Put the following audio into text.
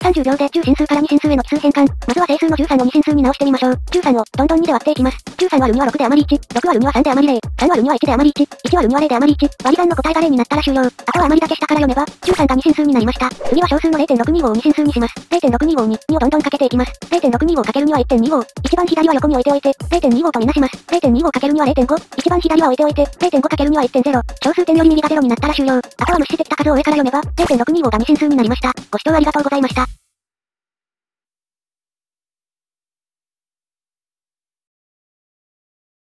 30秒で中進数から2進数への奇数変換。まずは整数の13を2進数に直してみましょう。13をどんどん2で割っていきます。13割る2は6で余り1、6割る2は3で余り0、3割る2は1で余り1、1割る2は0で余り1、割り算の答えが0になったら終了。あとは余りだけ下から読めば、13が2進数になりました。次は小数の 0.625 を2進数にします。0.625 に2をどんどんかけていきます。0.625 かける2は 1.25。一番左は横に置いておいて、0.25 とみなします。0.25 かける2は 0.5。一番左は置いておいて、0.5 かける2は 1.0。小数点より右が0になったら終了。あとは無視してきた数を上から読めば、0.625 が2進数になりました。ご視聴ありがとうございました。